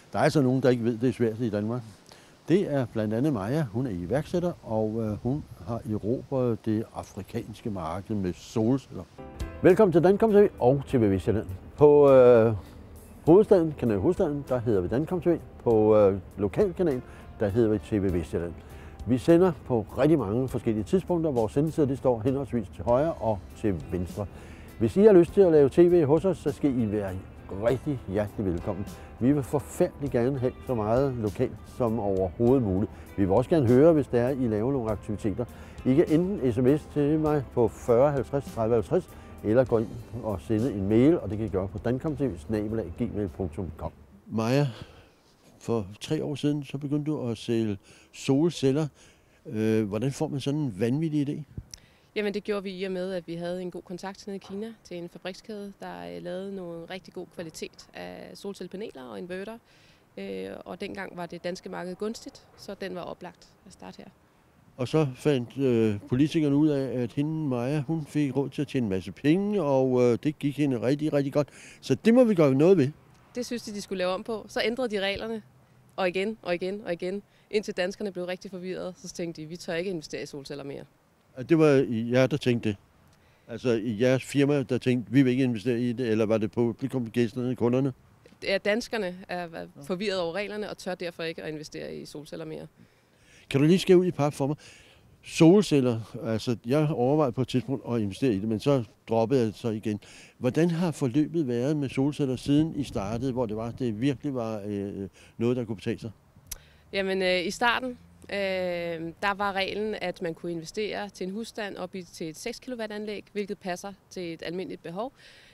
Der er så nogen, der ikke ved, det er svært i Danmark. Det er blandt andet Maja. Hun er iværksætter, og hun har erobret det afrikanske marked med solceller. Velkommen til Dankom TV og TV Vestjylland. På hovedstaden, Kanal Hovedstaden, der hedder vi Dankom TV. På lokalkanalen, der hedder vi TV Vestjylland. Vi sender på rigtig mange forskellige tidspunkter. Vores sendetider står henholdsvis til højre og til venstre. Hvis I har lyst til at lave tv hos os, så skal I være rigtig hjertelig velkommen. Vi vil forfærdelig gerne have så meget lokalt som overhovedet muligt. Vi vil også gerne høre, hvis der er, I laver nogle aktiviteter. I kan enten sms til mig på 40 50 30 50, eller gå ind og sende en mail, og det kan I gøre på dankomtv@gmail.com. Maja, for 3 år siden så begyndte du at sælge solceller. Hvordan får man sådan en vanvittig idé? Jamen det gjorde vi i og med, at vi havde en god kontakt nede i Kina til en fabrikskæde, der lavede noget rigtig god kvalitet af solcellepaneler og inverter. Og dengang var det danske marked gunstigt, så den var oplagt at starte her. Og så fandt politikerne ud af, at hende Maja, hun fik råd til at tjene en masse penge, og det gik hende rigtig, rigtig godt. Så det må vi gøre noget ved. Det synes de skulle lave om på. Så ændrede de reglerne, og igen, og igen, og igen, indtil danskerne blev rigtig forvirret. Så tænkte de, vi tør ikke investere i solceller mere. Det var jer, der tænkte det? Altså i jeres firma, der tænkte, vi vil ikke investere i det, eller var det publikum, gæsterne, kunderne? Danskerne er forvirret over reglerne, og tør derfor ikke at investere i solceller mere. Kan du lige skære ud i pap for mig? Solceller, altså jeg overvejede på et tidspunkt at investere i det, men så droppede jeg det så igen. Hvordan har forløbet været med solceller siden I startede, hvor det virkelig var noget, der kunne betale sig? Jamen i starten, der var reglen, at man kunne investere til en husstand op til et 6 kW anlæg, hvilket passer til et almindeligt behov.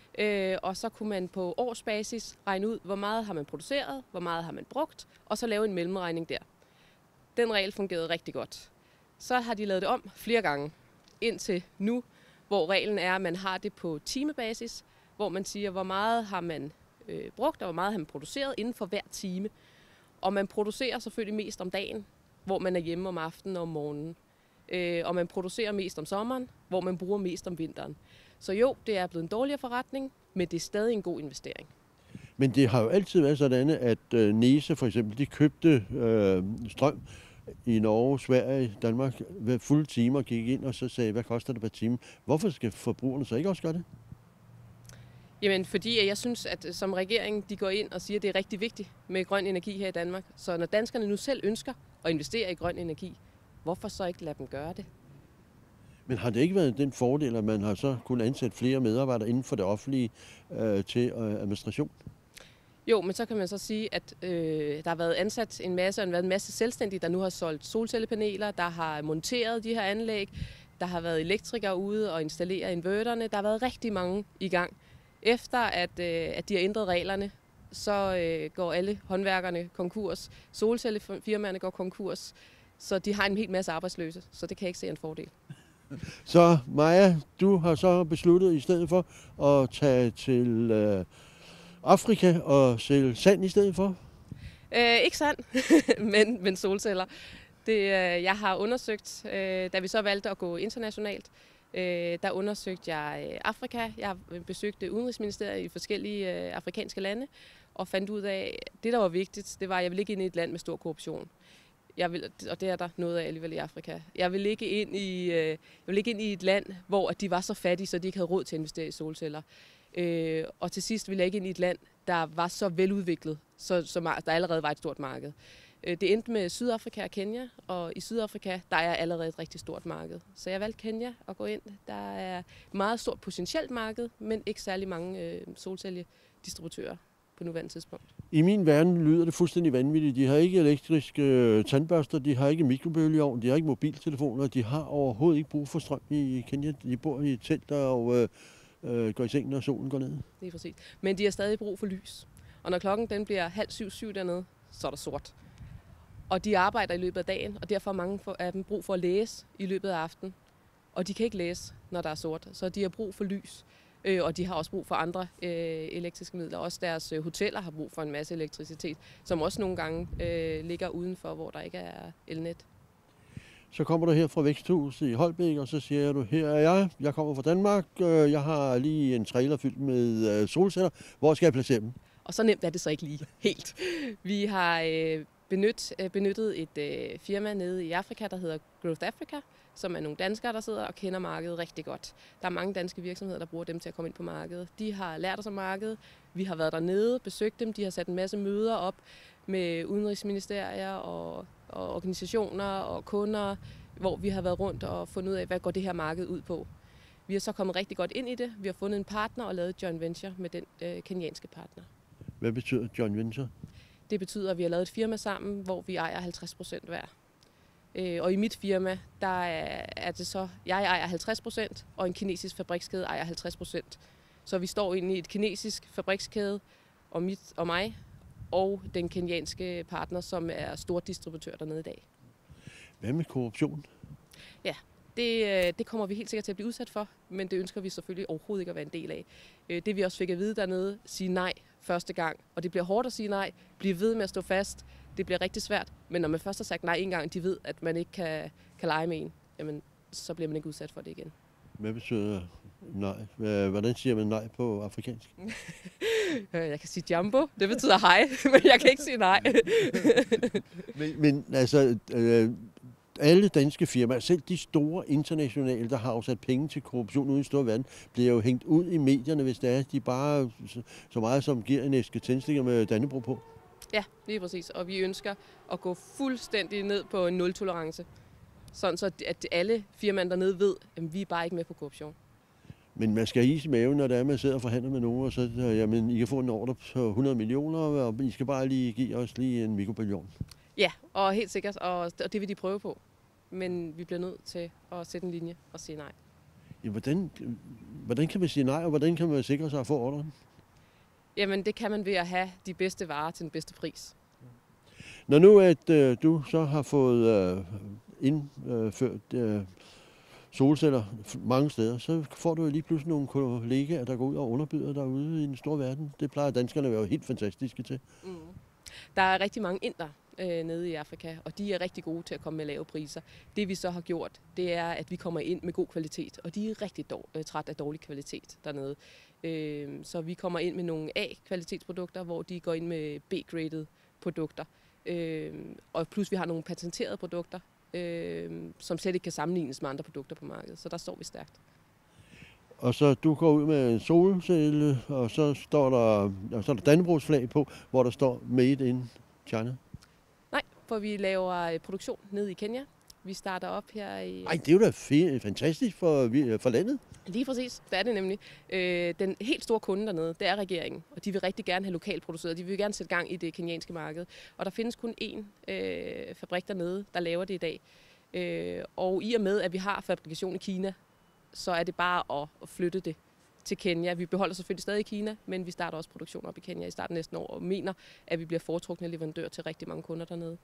Og så kunne man på årsbasis regne ud, hvor meget har man produceret, hvor meget har man brugt, og så lave en mellemregning der. Den regel fungerede rigtig godt. Så har de lavet det om flere gange indtil nu, hvor reglen er, at man har det på timebasis, hvor man siger, hvor meget har man brugt, og hvor meget har man produceret inden for hver time. Og man producerer selvfølgelig mest om dagen, hvor man er hjemme om aftenen og om morgenen. Og man producerer mest om sommeren, hvor man bruger mest om vinteren. Så jo, det er blevet en dårligere forretning, men det er stadig en god investering. Men det har jo altid været sådan, at Nese for eksempel, de købte strøm i Norge, Sverige, Danmark ved fulde timer, gik ind og så sagde, hvad koster det per time? Hvorfor skal forbrugerne så ikke også gøre det? Jamen, fordi jeg synes, at som regering, de går ind og siger, at det er rigtig vigtigt med grøn energi her i Danmark. Så når danskerne nu selv ønsker at investere i grøn energi, hvorfor så ikke lade dem gøre det? Men har det ikke været den fordel, at man har så kunnet ansætte flere medarbejdere inden for det offentlige til administration? Jo, men så kan man så sige, at der har været ansat en masse selvstændige, der nu har solgt solcellepaneler, der har monteret de her anlæg, der har været elektrikere ude og installere inverterne. Der har været rigtig mange i gang. Efter at de har ændret reglerne, så går alle håndværkerne konkurs, solcellefirmaerne går konkurs, så de har en hel masse arbejdsløse, så det kan jeg ikke se en fordel. Så Maja, du har så besluttet i stedet for at tage til Afrika og sælge sand i stedet for? Ikke sand, men solceller. Jeg har undersøgt, da vi så valgte at gå internationalt, der undersøgte jeg Afrika. Jeg besøgte Udenrigsministeriet i forskellige afrikanske lande og fandt ud af, at det, der var vigtigt, det var, at jeg ville ikke ind i et land med stor korruption. Og det er der noget af alligevel i Afrika. Jeg vil ikke ind i et land, hvor de var så fattige, så de ikke havde råd til at investere i solceller. Og til sidst ville jeg ikke ind i et land, der var så veludviklet, så der allerede var et stort marked. Det endte med Sydafrika og Kenya, og i Sydafrika der er allerede et rigtig stort marked. Så jeg valgte Kenya at gå ind. Der er et meget stort potentielt marked, men ikke særlig mange solcelledistributører på nuværende tidspunkt. I min verden lyder det fuldstændig vanvittigt. De har ikke elektriske tandbørster, de har ikke mikrobølgeovn, de har ikke mobiltelefoner, de har overhovedet ikke brug for strøm i Kenya. De bor i telt og går i sengen, når solen går ned. Det er præcis. Men de har stadig brug for lys. Og når klokken den bliver 6:30 dernede, så er der sort. Og de arbejder i løbet af dagen, og derfor har mange af dem brug for at læse i løbet af aftenen. Og de kan ikke læse, når der er sort, så de har brug for lys. Og de har også brug for andre elektriske midler. Også deres hoteller har brug for en masse elektricitet, som også nogle gange ligger udenfor, hvor der ikke er elnet. Så kommer du her fra Væksthuset i Holbæk, og så siger du, her er jeg kommer fra Danmark, jeg har lige en trailer fyldt med solceller. Hvor skal jeg placere dem? Og så nemt er det så ikke lige helt. Vi har benyttet et firma nede i Afrika, der hedder Growth Africa, som er nogle danskere, der sidder og kender markedet rigtig godt. Der er mange danske virksomheder, der bruger dem til at komme ind på markedet. De har lært os om markedet. Vi har været dernede, besøgt dem. De har sat en masse møder op med udenrigsministerier og organisationer og kunder, hvor vi har været rundt og fundet ud af, hvad går det her marked ud på. Vi er så kommet rigtig godt ind i det. Vi har fundet en partner og lavet et joint venture med den kenyanske partner. Hvad betyder joint venture? Det betyder, at vi har lavet et firma sammen, hvor vi ejer 50% hver. Og i mit firma, der er det så, jeg ejer 50%, og en kinesisk fabrikskæde ejer 50%. Så vi står inde i et kinesisk fabrikskæde, og mig, og den kenyanske partner, som er stor distributør dernede i dag. Hvad med korruption? Ja, det kommer vi helt sikkert til at blive udsat for, men det ønsker vi selvfølgelig overhovedet ikke at være en del af. Det vi også fik at vide dernede, sige nej første gang, og det bliver hårdt at sige nej, blive ved med at stå fast, det bliver rigtig svært, men når man først har sagt nej en gang, de ved, at man ikke kan lege med en, jamen, så bliver man ikke udsat for det igen. Hvad betyder nej? Hvordan siger man nej på afrikansk? Jeg kan sige jumbo, det betyder hej, men jeg kan ikke sige nej. men altså, alle danske firmaer, selv de store internationale, der har afsat penge til korruption ude i store verden, bliver jo hængt ud i medierne, hvis det er, de bare så meget som giver en æske tændstikker med Dannebrog på. Ja, lige præcis. Og vi ønsker at gå fuldstændig ned på en nul-tolerance. Sådan så, at alle firmaer dernede ved, at vi er bare ikke med på korruption. Men man skal have is i maven, når det er, man sidder og forhandler med nogen, og så jamen, I kan få en ordre på 100 millioner, og I skal bare lige give os lige en mikrobillion. Ja, og helt sikkert, og det vil de prøve på. Men vi bliver nødt til at sætte en linje og sige nej. Ja, hvordan kan man sige nej, og hvordan kan man sikre sig at få ordren? Jamen, det kan man ved at have de bedste varer til den bedste pris. Når nu at du så har fået indført solceller mange steder, så får du jo lige pludselig nogle kollegaer, der går ud og underbyder derude i den store verden. Det plejer danskerne at være helt fantastiske til. Mm. Der er rigtig mange inder nede i Afrika, og de er rigtig gode til at komme med lave priser. Det vi så har gjort, det er, at vi kommer ind med god kvalitet, og de er rigtig træt af dårlig kvalitet dernede. Så vi kommer ind med nogle A-kvalitetsprodukter, hvor de går ind med B-graded produkter. Og plus vi har nogle patenterede produkter, som slet ikke kan sammenlignes med andre produkter på markedet. Så der står vi stærkt. Og så du går ud med en solcelle, og så står der Dannebrogs flag på, hvor der står Made in China. Nej, for vi laver produktion nede i Kenya. Vi starter op her i... Ej, det er jo da fantastisk for landet. Lige præcis, det er det nemlig. Den helt store kunde dernede, det er regeringen, og de vil rigtig gerne have lokalt produceret. De vil gerne sætte gang i det kenyanske marked. Og der findes kun én fabrik dernede, der laver det i dag. Og i og med, at vi har fabrikation i Kina, så er det bare at flytte det til Kenya. Vi beholder selvfølgelig stadig i Kina, men vi starter også produktion op i Kenya i starten næste år, og mener, at vi bliver foretrukne leverandør til rigtig mange kunder dernede.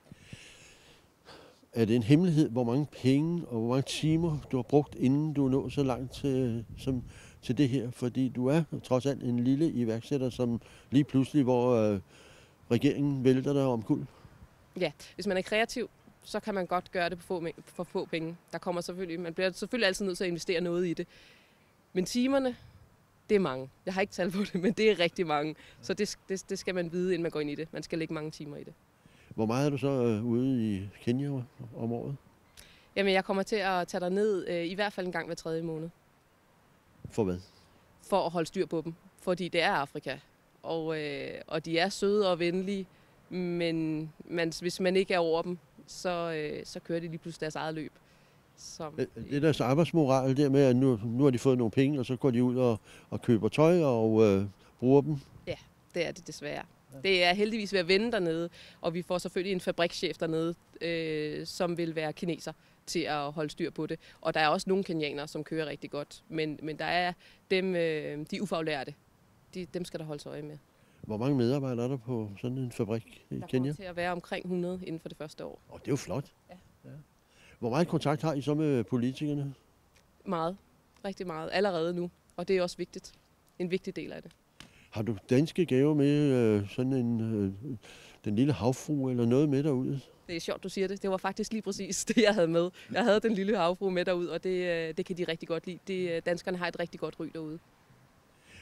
Er det en hemmelighed, hvor mange penge og hvor mange timer du har brugt, inden du er nået så langt til det her? Fordi du er trods alt en lille iværksætter, som lige pludselig, hvor regeringen vælter dig omkuld. Ja, hvis man er kreativ, så kan man godt gøre det for få penge. Man bliver selvfølgelig altid nødt til at investere noget i det. Men timerne, det er mange. Jeg har ikke tal på det, men det er rigtig mange. Så det skal man vide, inden man går ind i det. Man skal lægge mange timer i det. Hvor meget er du så ude i Kenya om året? Jamen, jeg kommer til at tage dig ned i hvert fald en gang hver 3. måned. For hvad? For at holde styr på dem. Fordi det er Afrika. Og de er søde og venlige, men hvis man ikke er over dem, så kører de lige pludselig deres eget løb. Det er deres arbejdsmoral der med, at nu har de fået nogle penge, og så går de ud og køber tøj og bruger dem? Ja, det er det desværre. Det er heldigvis ved at vende dernede, og vi får selvfølgelig en fabrikschef dernede, som vil være kineser til at holde styr på det. Og der er også nogle kenianere, som kører rigtig godt, men der er dem, de ufaglærte. Dem skal der holdes øje med. Hvor mange medarbejdere er der på sådan en fabrik i Kenya? Der kommer til at være omkring 100 inden for det første år. Og det er jo flot. Ja. Hvor meget kontakt har I så med politikerne? Meget. Rigtig meget. Allerede nu. Og det er også vigtigt. En vigtig del af det. Har du danske gaver med, sådan den lille havfrue eller noget med derude? Det er sjovt, du siger det. Det var faktisk lige præcis det, jeg havde med. Jeg havde den lille havfrue med derude, og det kan de rigtig godt lide. Danskerne har et rigtig godt ry derude.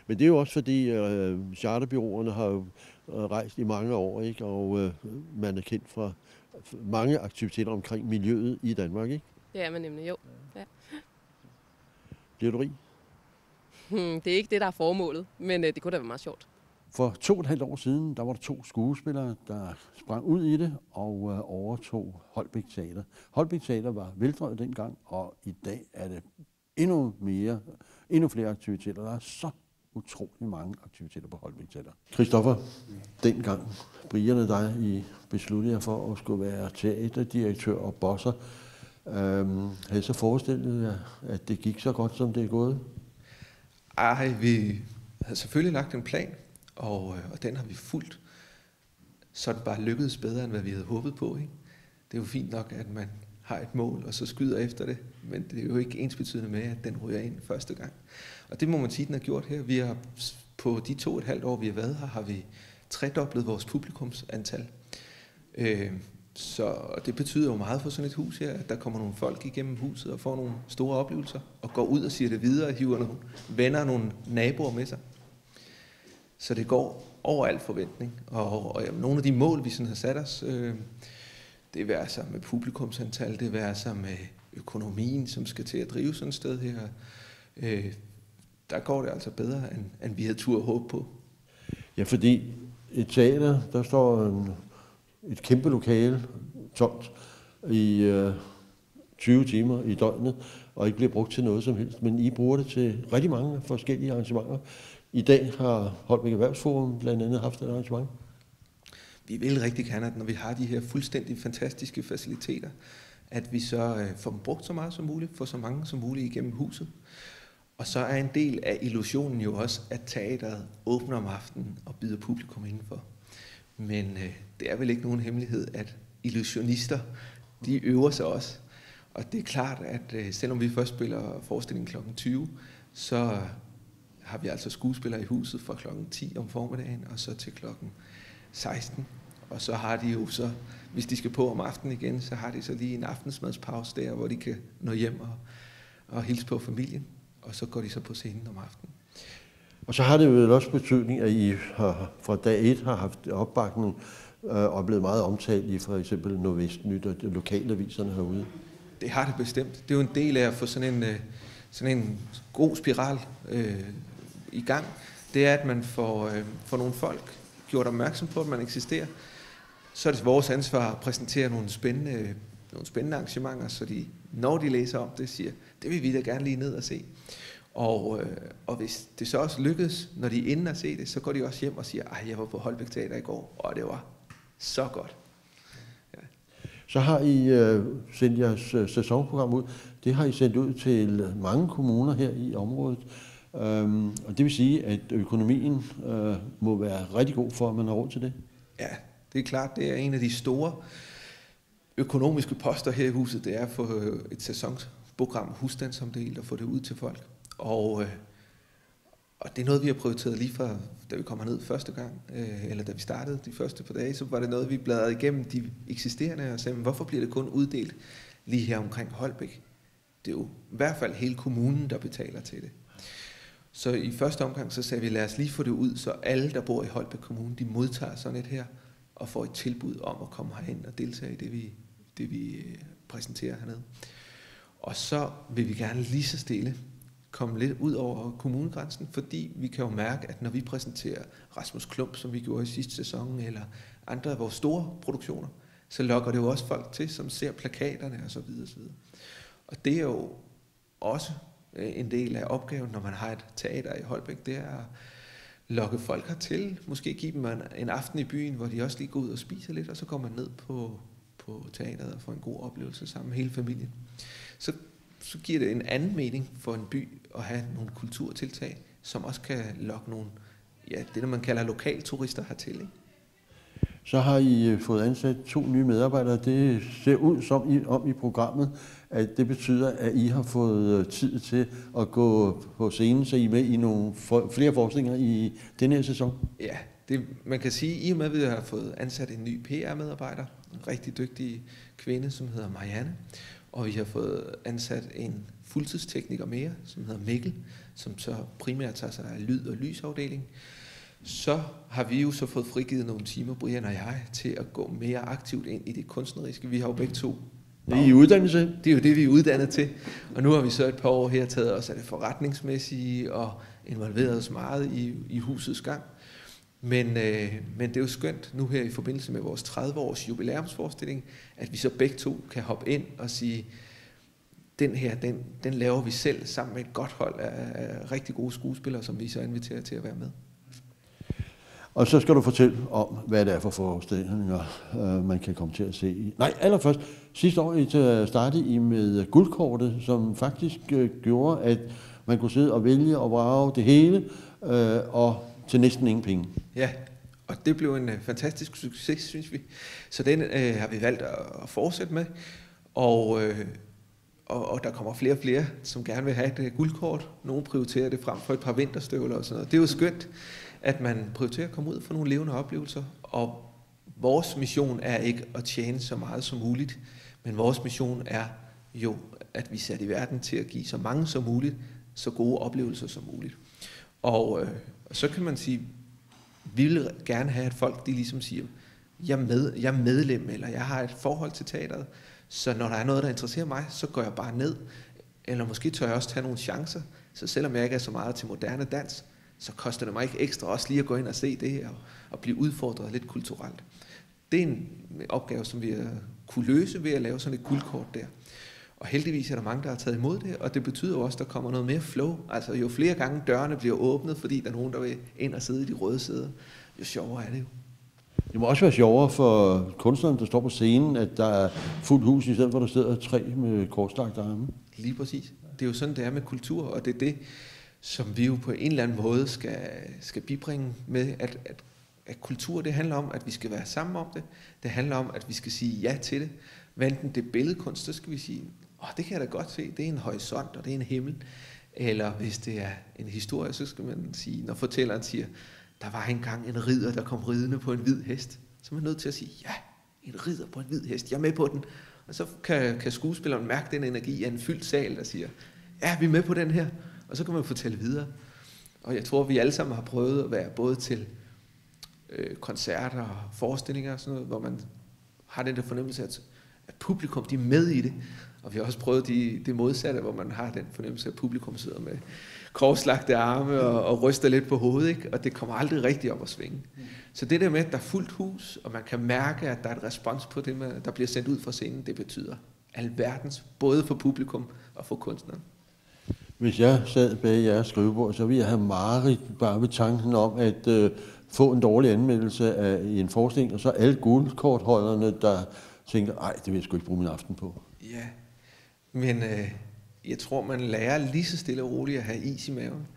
Men det er jo også fordi charterbyråerne har jo rejst i mange år, ikke? Og man er kendt fra mange aktiviteter omkring miljøet i Danmark, ikke? Det er man nemlig, jo. Ja. Bliver du rig? Det er ikke det, der er formålet, men det kunne da være meget sjovt. For 2,5 år siden, der var der 2 skuespillere, der sprang ud i det og overtog Holbæk Teater. Holbæk Teater var veldrevet dengang, og i dag er det endnu flere aktiviteter. Der er så utrolig mange aktiviteter på Holbæk Teater. Christoffer, dengang Brian og dig, I besluttede jer for at skulle være teaterdirektør og bosser. Havde I så forestillet jer, at det gik så godt, som det er gået? Ej, vi havde selvfølgelig lagt en plan, og den har vi fulgt. Så det bare lykkedes bedre, end hvad vi havde håbet på. Ikke? Det er jo fint nok, at man har et mål, og så skyder efter det, men det er jo ikke ensbetydende med, at den ryger ind første gang. Og det må man sige, den har gjort her. Vi har på de 2,5 år, vi har været her, har vi tredoblet vores publikumsantal. Så det betyder jo meget for sådan et hus her, at der kommer nogle folk igennem huset og får nogle store oplevelser, og går ud og siger det videre, og hiver nogle venner og nogle naboer med sig. Så det går over al forventning. Og nogle af de mål, vi sådan har sat os, det vil sig med publikumsantal, det vil sig med økonomien, som skal til at drive sådan et sted her. Der går det altså bedre, end vi havde tur at håbe på. Ja, fordi et teater, der står et kæmpe lokale tomt i 20 timer i døgnet, og ikke bliver brugt til noget som helst. Men I bruger det til rigtig mange forskellige arrangementer. I dag har Holbæk Erhvervsforum blandt andet haft et arrangement. Vi vil rigtig gerne, at når vi har de her fuldstændig fantastiske faciliteter, at vi så får dem brugt så meget som muligt, får så mange som muligt igennem huset. Og så er en del af illusionen jo også, at teateret åbner om aftenen og byder publikum indenfor. Men det er vel ikke nogen hemmelighed, at illusionister, de øver sig også. Og det er klart, at selvom vi først spiller forestillingen kl. 20, så har vi altså skuespillere i huset fra kl. 10 om formiddagen og så til kl. 16. Og så har de jo så, hvis de skal på om aftenen igen, så har de så lige en aftensmadspause der, hvor de kan nå hjem og hilse på familien. Og så går de så på scenen om aftenen. Og så har det vel også betydning, at I har, fra dag 1 har haft opbakning og blevet meget omtalt i for eksempel Nordvestnyt og lokalaviserne herude. Det har det bestemt. Det er jo en del af at få sådan en god spiral i gang. Det er, at man får nogle folk gjort opmærksom på, at man eksisterer. Så er det vores ansvar at præsentere nogle spændende arrangementer, så de, når de læser om det, siger, det vil vi da gerne lige ned og se. Og hvis det så også lykkes, når de er inde og se det, så går de også hjem og siger, ej, jeg var på Holbæk Teater i går, og det var så godt. Ja. Så har I sendt jeres sæsonprogram ud. Det har I sendt ud til mange kommuner her i området. Og det vil sige, at økonomien må være rigtig god for, at man har råd til det. Ja, det er klart, det er en af de store økonomiske poster her i huset, det er at få et sæsonsprogram husstandsomdelt og få det ud til folk. Og det er noget, vi har prioriteret lige fra, da vi kommer ned første gang, eller da vi startede de første par dage, så var det noget, vi bladrede igennem de eksisterende og sagde, hvorfor bliver det kun uddelt lige her omkring Holbæk? Det er jo i hvert fald hele kommunen, der betaler til det. Så i første omgang, så sagde vi, lad os lige få det ud, så alle, der bor i Holbæk Kommune, de modtager sådan et her, og får et tilbud om at komme herind og deltage i det, vi præsenterer hernede. Og så vil vi gerne lige så stille komme lidt ud over kommunegrænsen, fordi vi kan jo mærke, at når vi præsenterer Rasmus Klump, som vi gjorde i sidste sæson, eller andre af vores store produktioner, så lokker det jo også folk til, som ser plakaterne og så videre. Og det er jo også en del af opgaven, når man har et teater i Holbæk, det er at lokke folk hertil, måske give dem en aften i byen, hvor de også lige går ud og spiser lidt, og så går man ned på teateret og får en god oplevelse sammen med hele familien. Så giver det en anden mening for en by at have nogle kulturtiltag, som også kan lokke nogle, ja, det der man kalder lokalturister hertil, ikke? Så har I fået ansat 2 nye medarbejdere. Det ser ud som om i programmet, at det betyder, at I har fået tid til at gå på scenen, så I er med i nogle flere forskninger i denne her sæson. Ja, man kan sige, i og med at vi har fået ansat en ny PR-medarbejder, en rigtig dygtig kvinde, som hedder Marianne, og vi har fået ansat en fuldtidstekniker mere, som hedder Mikkel, som så primært tager sig af lyd- og lysafdeling. Så har vi jo så fået frigivet nogle timer, Brian og jeg, til at gå mere aktivt ind i det kunstneriske. Vi har jo begge to. Det er I uddannet til? Det er jo det, vi er uddannet til. Og nu har vi så et par år her taget os af det forretningsmæssige og involveret os meget i husets gang. Men det er jo skønt nu her i forbindelse med vores 30-års jubilæumsforestilling, at vi så begge to kan hoppe ind og sige, den her, den laver vi selv sammen med et godt hold af rigtig gode skuespillere, som vi så inviterer til at være med. Og så skal du fortælle om, hvad det er for forestillinger, man kan komme til at se. Nej, allerførst, sidste år startede I med guldkortet, som faktisk gjorde, at man kunne sidde og vælge og vrage det hele, og til næsten ingen penge. Ja, og det blev en fantastisk succes, synes vi. Så den har vi valgt at fortsætte med, og der kommer flere og flere, som gerne vil have et guldkort. Nogle prioriterer det frem for et par vinterstøvler og sådan noget. Det er jo skønt, at man prioriterer at komme ud og få nogle levende oplevelser, og vores mission er ikke at tjene så meget som muligt, men vores mission er jo, at vi sætter i verden til at give så mange som muligt, så gode oplevelser som muligt. Og så kan man sige, vi vil gerne have, at folk de ligesom siger, jeg er medlem, eller jeg har et forhold til teateret, så når der er noget, der interesserer mig, så går jeg bare ned, eller måske tør jeg også tage nogle chancer, så selvom jeg ikke er så meget til moderne dans, så koster det mig ikke ekstra også lige at gå ind og se det og blive udfordret lidt kulturelt. Det er en opgave, som vi har kunne løse ved at lave sådan et guldkort der. Og heldigvis er der mange, der har taget imod det, og det betyder jo også, at der kommer noget mere flow. Altså jo flere gange dørene bliver åbnet, fordi der er nogen, der vil ind og sidde i de røde sæder, jo sjovere er det jo. Det må også være sjovere for kunstneren, der står på scenen, at der er fuldt hus, i stedet for der sidder 3 med kortstrakte arme. Lige præcis. Det er jo sådan, det er med kultur, og det er det, som vi jo på en eller anden måde skal bibringe med, at kultur, det handler om, at vi skal være sammen om det. Det handler om, at vi skal sige ja til det. Hvad enten det er billedkunst, så skal vi sige, det kan jeg da godt se, det er en horisont, og det er en himmel. Eller hvis det er en historie, så skal man sige, når fortælleren siger, der var engang en ridder, der kom ridende på en hvid hest, så er man nødt til at sige, ja, en ridder på en hvid hest, jeg er med på den. Og så kan skuespilleren mærke den energi af en fyldt sal, der siger, ja, vi er med på den her. Og så kan man fortælle videre. Og jeg tror, vi alle sammen har prøvet at være både til koncerter og forestillinger og sådan noget, hvor man har den der fornemmelse, at publikum, de er med i det. Og vi har også prøvet det modsatte, hvor man har den fornemmelse, at publikum sidder med korslagte arme og ryster lidt på hovedet, ikke? Og det kommer aldrig rigtig op at svinge. Så det der med, at der er fuldt hus, og man kan mærke, at der er et respons på det, der bliver sendt ud fra scenen, det betyder alverdens, både for publikum og for kunstneren. Hvis jeg sad bag jeres skrivebord, så ville jeg have mareridt bare ved tanken om at få en dårlig anmeldelse af en forestilling, og så alle guldkortholderne, der tænker, ej, det vil jeg sgu ikke bruge min aften på. Ja, men jeg tror, man lærer lige så stille og roligt at have is i maven.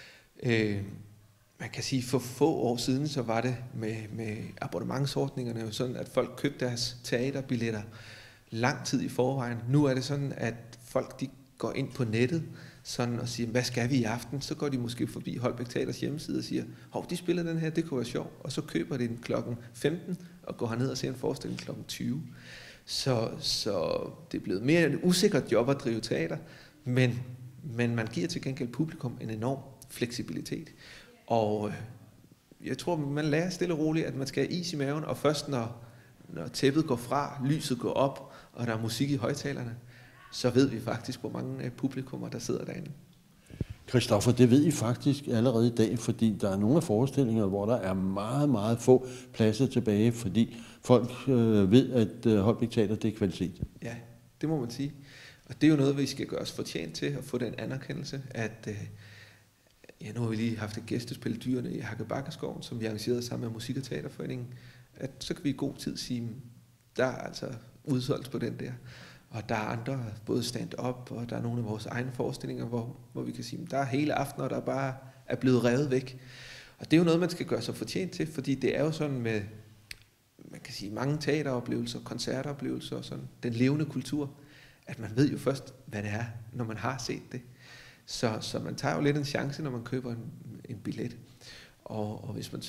Man kan sige, for få år siden, så var det med abonnementsordningerne jo sådan, at folk købte deres teaterbilletter lang tid i forvejen. Nu er det sådan, at folk de går ind på nettet sådan og siger, hvad skal vi i aften? Så går de måske forbi Holbæk Teaters hjemmeside og siger, hov, de spiller den her, det kunne være sjovt. Og så køber de den klokken 15 og går herned og ser en forestilling klokken 20. Så det er blevet mere et usikkert job at drive teater, men man giver til gengæld publikum en enorm fleksibilitet. Og jeg tror, man lærer stille og roligt, at man skal have is i maven, og først når tæppet går fra, lyset går op, og der er musik i højtalerne, så ved vi faktisk, hvor mange publikummer, der sidder derinde. Christoffer, det ved I faktisk allerede i dag, fordi der er nogle af forestillinger, hvor der er meget, meget få pladser tilbage, fordi folk ved, at Holbæk Teater, det er kvalitet. Ja, det må man sige. Og det er jo noget, vi skal gøre os fortjent til at få den anerkendelse, at nu har vi lige haft et gæstespil Dyrene i Hakkebakkeskoven, som vi arrangerede sammen med Musik- og Teaterforeningen, at så kan vi i god tid sige, der er altså udsolgt på den der. Og der er andre, både stand-up, og der er nogle af vores egne forestillinger, hvor vi kan sige, der er hele aftener, der bare er blevet revet væk. Og det er jo noget, man skal gøre sig fortjent til, fordi det er jo sådan med, man kan sige, mange teateroplevelser, koncertoplevelser og sådan, den levende kultur, at man ved jo først, hvad det er, når man har set det. Så man tager jo lidt en chance, når man køber en billet. Og hvis man så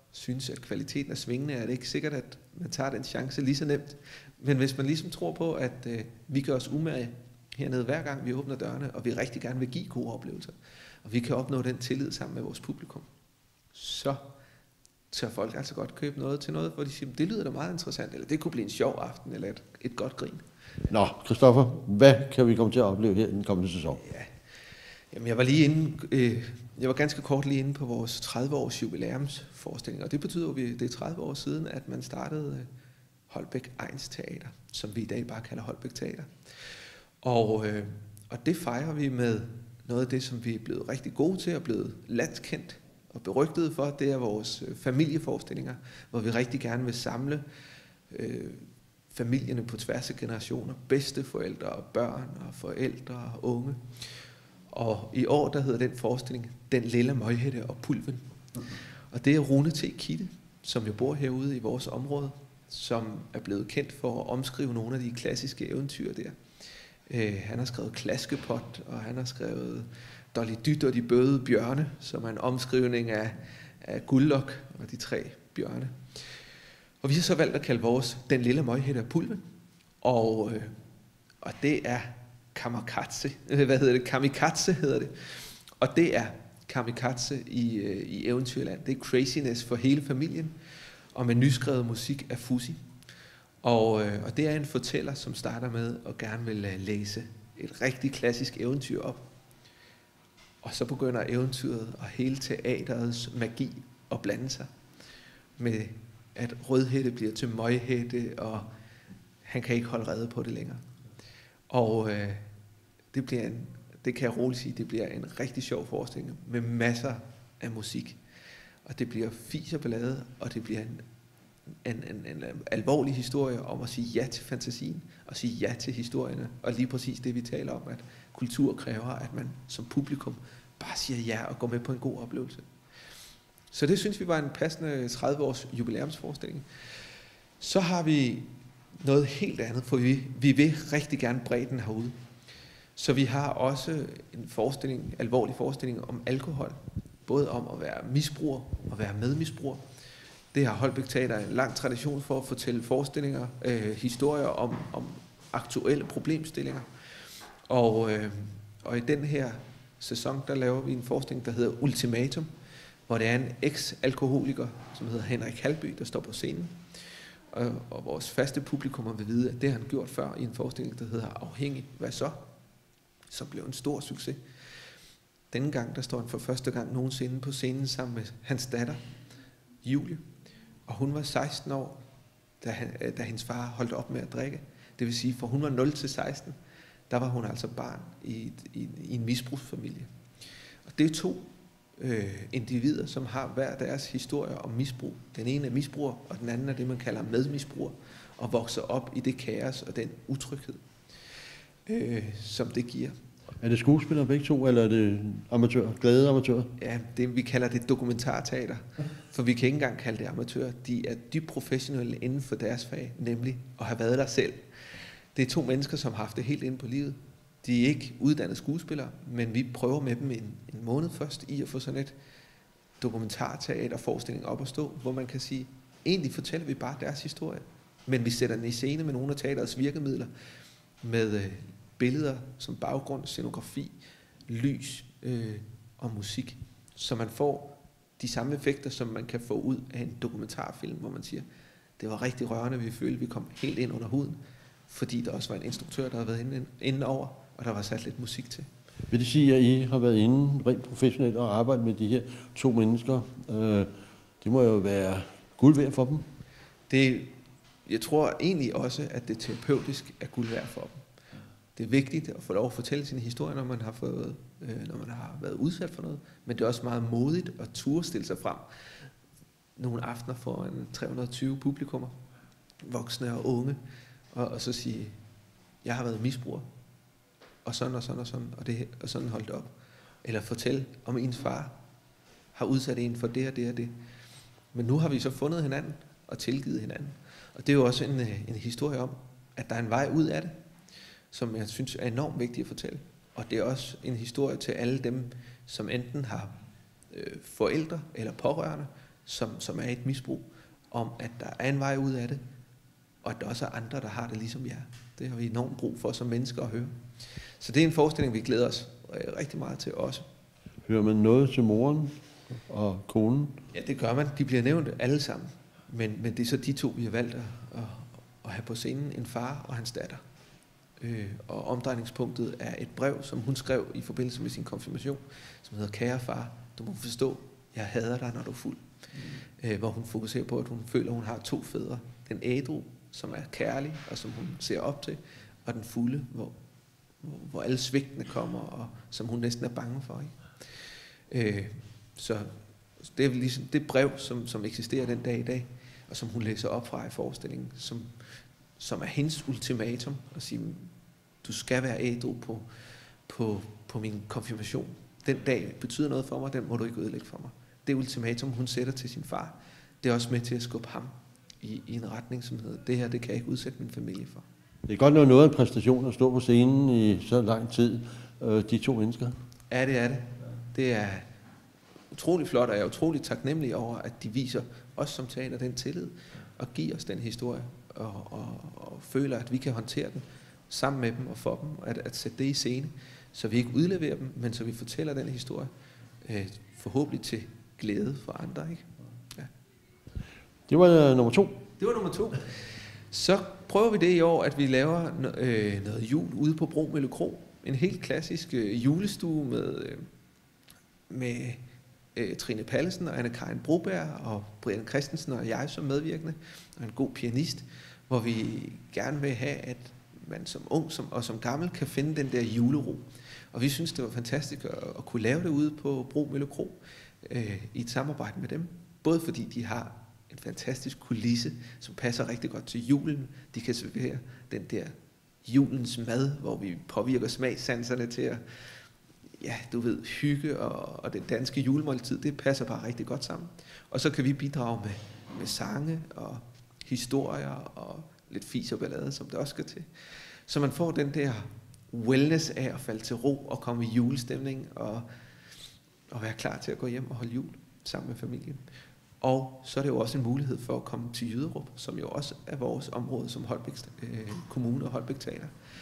synes, at kvaliteten er svingende, er det ikke sikkert, at man tager den chance lige så nemt. Men hvis man ligesom tror på, at vi gør os umage hernede hver gang vi åbner dørene, og vi rigtig gerne vil give gode oplevelser, og vi kan opnå den tillid sammen med vores publikum, så tør folk altså godt købe noget til noget, hvor de siger, det lyder da meget interessant, eller det kunne blive en sjov aften, eller et godt grin. Nå, Christoffer, hvad kan vi komme til at opleve her i den kommende sæson? Ja. Jamen, jeg var ganske kort lige inde på vores 30-års jubilæumsforestilling, og det betyder, at det er 30 år siden, at man startede Holbæk Egns Teater, som vi i dag bare kalder Holbæk Teater. Og det fejrer vi med noget af det, som vi er blevet rigtig gode til og blevet landskendt og berygtet for. Det er vores familieforestillinger, hvor vi rigtig gerne vil samle familierne på tværs af generationer, bedsteforældre og børn og forældre og unge. Og i år, der hedder den forestilling Den Lille Møghætte og Pulven. Og det er Rune T. Kitte, som jo bor herude i vores område, som er blevet kendt for at omskrive nogle af de klassiske eventyr der. Han har skrevet Klaskepot, og han har skrevet Dolly Dyt og de bøde bjørne, som er en omskrivning af Guldlok og de 3 bjørne. Og vi har så valgt at kalde vores Den Lille Møghætte og Pulven. Og det er Kamikaze hedder det. Og det er Kamikaze i Eventyrland. Det er craziness for hele familien, og med nyskrevet musik af Fuzzy. Og det er en fortæller, som starter med at gerne vil læse et rigtig klassisk eventyr op. Og så begynder eventyret og hele teaterets magi at blande sig med, at Rødhætte bliver til Møghætte, og han kan ikke holde rede på det længere. Og det kan jeg roligt sige, det bliver en rigtig sjov forestilling med masser af musik. Og det bliver fis og ballade, og det bliver en alvorlig historie om at sige ja til fantasien, og sige ja til historierne. Og lige præcis det, vi taler om, at kultur kræver, at man som publikum bare siger ja og går med på en god oplevelse. Så det synes vi var en passende 30-års jubilæumsforestilling. Så har vi noget helt andet, for vi vil rigtig gerne bredden herude. Så vi har også en alvorlig forestilling om alkohol, både om at være misbruger og være medmisbruger. Det har Holbæk Teater en lang tradition for at fortælle forestillinger, historier om aktuelle problemstillinger. Og i den her sæson, der laver vi en forestilling, der hedder Ultimatum, hvor det er en eks-alkoholiker, som hedder Henrik Halby, der står på scenen. Og vores faste publikum vil vide, at det har han gjort før i en forestilling, der hedder Afhængig. Hvad så? Som blev en stor succes. Denne gang, der står han for første gang nogensinde på scenen sammen med hans datter, Julie. Og hun var 16 år, da hendes far holdt op med at drikke. Det vil sige, fra hun var 0 til 16, der var hun altså barn i en misbrugsfamilie. Og det er 2 individer, som har hver deres historie om misbrug. Den ene er misbruger, og den anden er det, man kalder medmisbruger, og vokser op i det kaos og den utryghed, som det giver. Er det skuespillere begge to, eller er det amatører, glade amatører? Ja, vi kalder det dokumentarteater, for vi kan ikke engang kalde det amatører. De er dybt professionelle inden for deres fag, nemlig at have været der selv. Det er 2 mennesker, som har haft det helt inde på livet. De er ikke uddannede skuespillere, men vi prøver med dem en måned først i at få sådan et dokumentarteaterforestilling op at stå, hvor man kan sige, egentlig fortæller vi bare deres historie, men vi sætter den i scene med nogle af teaterets virkemidler, med billeder som baggrund, scenografi, lys og musik, så man får de samme effekter, som man kan få ud af en dokumentarfilm, hvor man siger, det var rigtig rørende, vi følte, vi kom helt ind under huden, fordi der også var en instruktør, der havde været inde over, og der var sat lidt musik til. Vil det sige, at I har været inde rent professionelt og arbejdet med de her 2 mennesker? Det må jo være guld værd for dem. Jeg tror egentlig også, at det terapeutisk er guld værd for dem. Det er vigtigt at få lov at fortælle sine historier, når man har været udsat for noget, men det er også meget modigt at turde stille sig frem nogle aftener foran 320 publikummer, voksne og unge, og så sige, jeg har været misbruger, og sådan og sådan og sådan, og sådan holdt op. Eller fortælle om ens far har udsat en for det og det og det. Men nu har vi så fundet hinanden og tilgivet hinanden. Og det er jo også en historie om, at der er en vej ud af det, som jeg synes er enormt vigtigt at fortælle. Og det er også en historie til alle dem, som enten har forældre eller pårørende, som er et misbrug, om at der er en vej ud af det, og at der også er andre, der har det ligesom jer. Det har vi enormt brug for som mennesker at høre. Så det er en forestilling, vi glæder os rigtig meget til også. Hører man noget til moren og konen? Ja, det gør man. De bliver nævnt alle sammen. Men det er så de to, vi har valgt at have på scenen. En far og hans datter. Og omdrejningspunktet er et brev, som hun skrev i forbindelse med sin konfirmation, som hedder: Kære far, du må forstå, jeg hader dig, når du er fuld. Hvor hun fokuserer på, at hun føler, at hun har to fædre. Den ædru, som er kærlig, og som hun ser op til, og den fulde, hvor alle svigtene kommer, og som hun næsten er bange for. Ikke? Så det er ligesom det brev, som eksisterer den dag i dag, og som hun læser op fra i forestillingen, som er hendes ultimatum, at sige, du skal være ædru på min konfirmation. Den dag betyder noget for mig, den må du ikke ødelægge for mig. Det ultimatum, hun sætter til sin far, det er også med til at skubbe ham i en retning, som hedder, det her, det kan jeg ikke udsætte min familie for. Det er godt nok noget af en præstation at stå på scenen i så lang tid, de to mennesker. Ja, det er det. Det er utrolig flot, og jeg er utrolig taknemmelig over, at de viser os som teater den tillid, og giver os den historie, og føler, at vi kan håndtere den sammen med dem og for dem, at sætte det i scene, så vi ikke udleverer dem, men så vi fortæller den historie, forhåbentlig til glæde for andre. Ikke? Ja. Det var nummer 2. Det var nummer 2. Så prøver vi det i år, at vi laver noget jul ude på Bromølle Kro. En helt klassisk julestue med Trine Pallesen og Anne-Karin Broberg og Brian Christensen og jeg som medvirkende, og en god pianist, hvor vi gerne vil have, at man som ung og som gammel kan finde den der julero. Og vi synes, det var fantastisk at kunne lave det ude på Bromølle Kro i et samarbejde med dem. Både fordi de har en fantastisk kulisse, som passer rigtig godt til julen. De kan servere den der julens mad, hvor vi påvirker smagssanserne til at, ja, du ved, hygge, og det danske julemåltid, det passer bare rigtig godt sammen. Og så kan vi bidrage med sange og historier og lidt fis og ballade, som det også skal til. Så man får den der wellness af at falde til ro og komme i julestemning og være klar til at gå hjem og holde jul sammen med familien. Og så er det jo også en mulighed for at komme til Jyderup, som jo også er vores område som Holbæk Kommune og Holbæk Teater.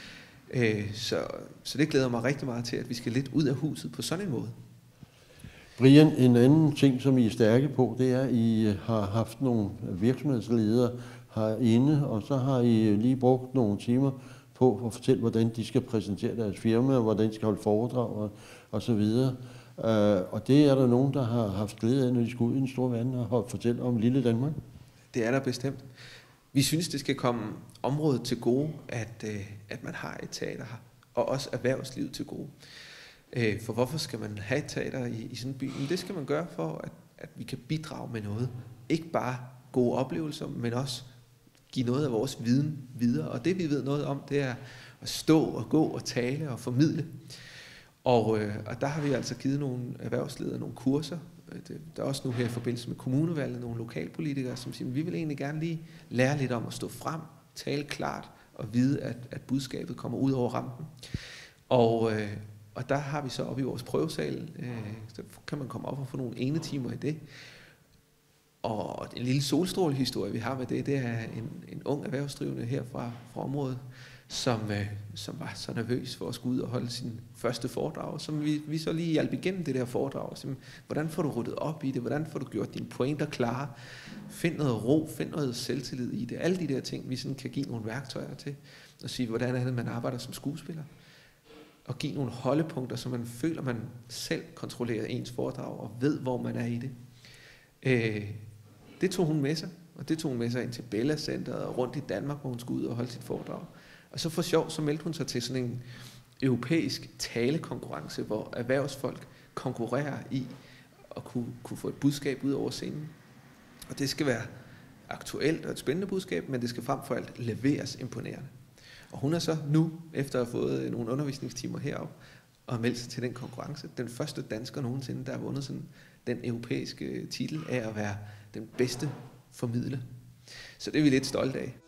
Så det glæder mig rigtig meget til, at vi skal lidt ud af huset på sådan en måde. Brian, en anden ting, som I er stærke på, det er, at I har haft nogle virksomhedsledere herinde, og så har I lige brugt nogle timer på at fortælle, hvordan de skal præsentere deres firma, og hvordan de skal holde foredrag og så videre. Og det er der nogen, der har haft glæde af, når de skal ud i den store verden og fortælle om lille Danmark. Det er der bestemt. Vi synes, det skal komme området til gode, at man har et teater her, og også erhvervslivet til gode. For hvorfor skal man have et teater i sådan en by? Men det skal man gøre for, at vi kan bidrage med noget. Ikke bare gode oplevelser, men også give noget af vores viden videre. Og det vi ved noget om, det er at stå og gå og tale og formidle. Og der har vi altså givet nogle erhvervsledere nogle kurser. Der er også nu her i forbindelse med kommunevalget nogle lokalpolitikere, som siger, at vi vil egentlig gerne lige lære lidt om at stå frem, tale klart og vide, at budskabet kommer ud over rampen. Og der har vi så oppe i vores prøvesal, så kan man komme op og få nogle enetimer i det. Og en lille solstrålehistorie, vi har med det er en ung erhvervsdrivende her fra området, som var så nervøs for at skulle ud og holde sin første foredrag, som vi så lige hjalp igennem det der foredrag. Hvordan får du ryddet op i det? Hvordan får du gjort dine pointer klare? Find noget ro, find noget selvtillid i det. Alle de der ting, vi sådan kan give nogle værktøjer til. Og sige, hvordan er det, man arbejder som skuespiller? Og give nogle holdepunkter, så man føler, man selv kontrollerer ens foredrag og ved, hvor man er i det. Det tog hun med sig, og det tog hun med sig ind til Bella Centeret og rundt i Danmark, hvor hun skulle ud og holde sit foredrag. Og så for sjov, så meldte hun sig til sådan en europæisk talekonkurrence, hvor erhvervsfolk konkurrerer i at kunne få et budskab ud over scenen. Og det skal være aktuelt og et spændende budskab, men det skal frem for alt leveres imponerende. Og hun er så nu, efter at have fået nogle undervisningstimer heroppe, og meldt sig til den konkurrence, den første dansker nogensinde, der har vundet sådan den europæiske titel af at være den bedste formidler. Så det er vi lidt stolte af.